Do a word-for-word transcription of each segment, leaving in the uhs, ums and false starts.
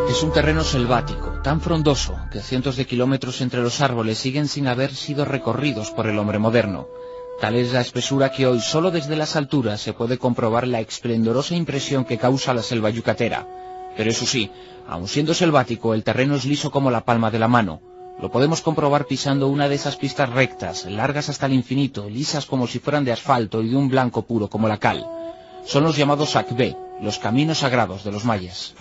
Es un terreno selvático, tan frondoso, que cientos de kilómetros entre los árboles siguen sin haber sido recorridos por el hombre moderno. Tal es la espesura que hoy, solo desde las alturas, se puede comprobar la esplendorosa impresión que causa la selva yucatera. Pero eso sí, aun siendo selvático, el terreno es liso como la palma de la mano. Lo podemos comprobar pisando una de esas pistas rectas, largas hasta el infinito, lisas como si fueran de asfalto y de un blanco puro como la cal. Son los llamados Akbé, los caminos sagrados de los mayas.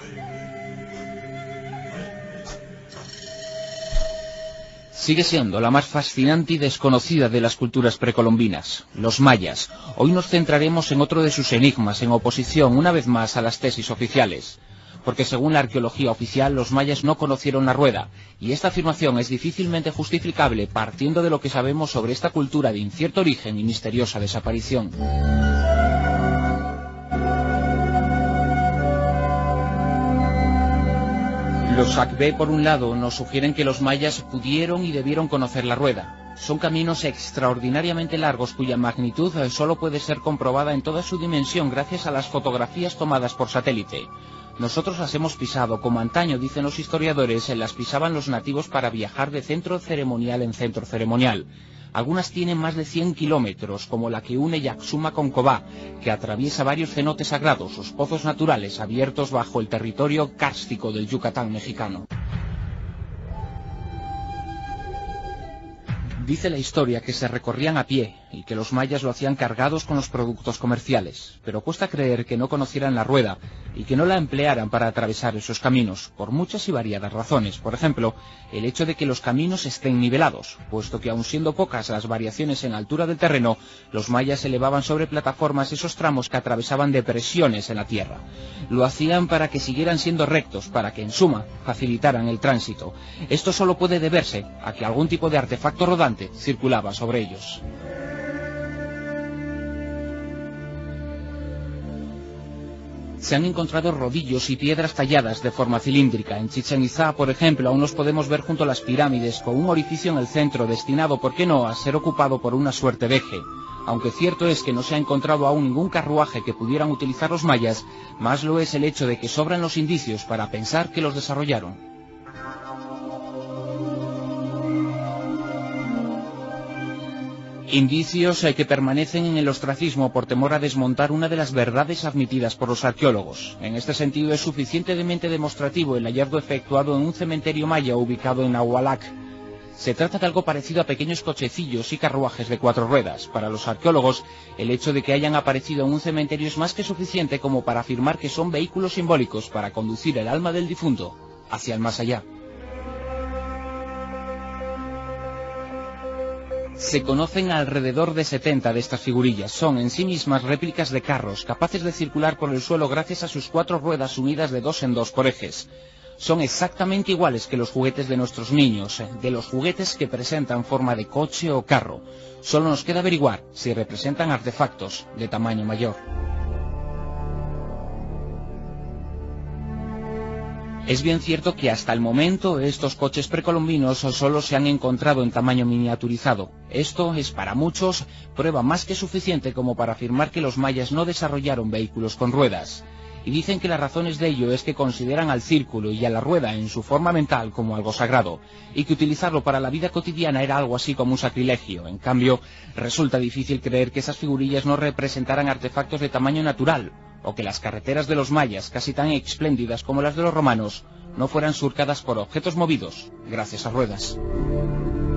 Sigue siendo la más fascinante y desconocida de las culturas precolombinas, los mayas. Hoy nos centraremos en otro de sus enigmas, en oposición una vez más a las tesis oficiales. Porque según la arqueología oficial, los mayas no conocieron la rueda, y esta afirmación es difícilmente justificable partiendo de lo que sabemos sobre esta cultura de incierto origen y misteriosa desaparición. Los Akbé, por un lado, nos sugieren que los mayas pudieron y debieron conocer la rueda. Son caminos extraordinariamente largos cuya magnitud solo puede ser comprobada en toda su dimensión gracias a las fotografías tomadas por satélite. Nosotros las hemos pisado, como antaño, dicen los historiadores, las pisaban los nativos para viajar de centro ceremonial en centro ceremonial. Algunas tienen más de cien kilómetros, como la que une Yaxuma con Cobá, que atraviesa varios cenotes sagrados, los pozos naturales abiertos bajo el territorio kárstico del Yucatán mexicano. Dice la historia que se recorrían a pie y que los mayas lo hacían cargados con los productos comerciales, pero cuesta creer que no conocieran la rueda y que no la emplearan para atravesar esos caminos, por muchas y variadas razones. Por ejemplo, el hecho de que los caminos estén nivelados, puesto que aun siendo pocas las variaciones en altura del terreno, los mayas elevaban sobre plataformas esos tramos que atravesaban depresiones en la tierra. Lo hacían para que siguieran siendo rectos, para que en suma facilitaran el tránsito. Esto solo puede deberse a que algún tipo de artefacto rodante circulaba sobre ellos. Se han encontrado rodillos y piedras talladas de forma cilíndrica. En Chichén Itzá, por ejemplo, aún los podemos ver junto a las pirámides, con un orificio en el centro destinado, ¿por qué no?, a ser ocupado por una suerte de eje. Aunque cierto es que no se ha encontrado aún ningún carruaje que pudieran utilizar los mayas, más lo es el hecho de que sobran los indicios para pensar que los desarrollaron. Indicios que permanecen en el ostracismo por temor a desmontar una de las verdades admitidas por los arqueólogos. En este sentido es suficientemente demostrativo el hallazgo efectuado en un cementerio maya ubicado en Nahualac. Se trata de algo parecido a pequeños cochecillos y carruajes de cuatro ruedas. Para los arqueólogos, el hecho de que hayan aparecido en un cementerio es más que suficiente como para afirmar que son vehículos simbólicos para conducir el alma del difunto hacia el más allá. Se conocen alrededor de setenta de estas figurillas. Son en sí mismas réplicas de carros, capaces de circular por el suelo gracias a sus cuatro ruedas unidas de dos en dos por ejes. Son exactamente iguales que los juguetes de nuestros niños, de los juguetes que presentan forma de coche o carro. Solo nos queda averiguar si representan artefactos de tamaño mayor. Es bien cierto que hasta el momento estos coches precolombinos solo se han encontrado en tamaño miniaturizado. Esto es para muchos prueba más que suficiente como para afirmar que los mayas no desarrollaron vehículos con ruedas. Y dicen que las razones de ello es que consideran al círculo y a la rueda en su forma mental como algo sagrado, y que utilizarlo para la vida cotidiana era algo así como un sacrilegio. En cambio, resulta difícil creer que esas figurillas no representaran artefactos de tamaño natural, o que las carreteras de los mayas, casi tan espléndidas como las de los romanos, no fueran surcadas por objetos movidos gracias a ruedas.